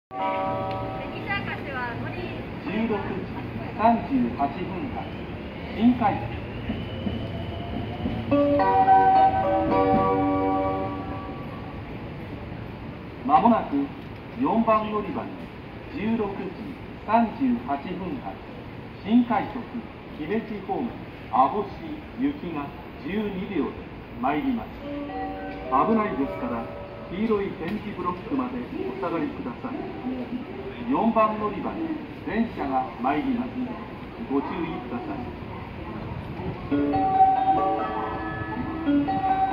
16時38分発新快速。まもなく4番乗り場に16時38分発新快速姫路方面網干行きが12秒で参ります。危ないですから黄色い点字ブロックまでお下がりください。4番乗り場に電車が参ります。ご注意ください。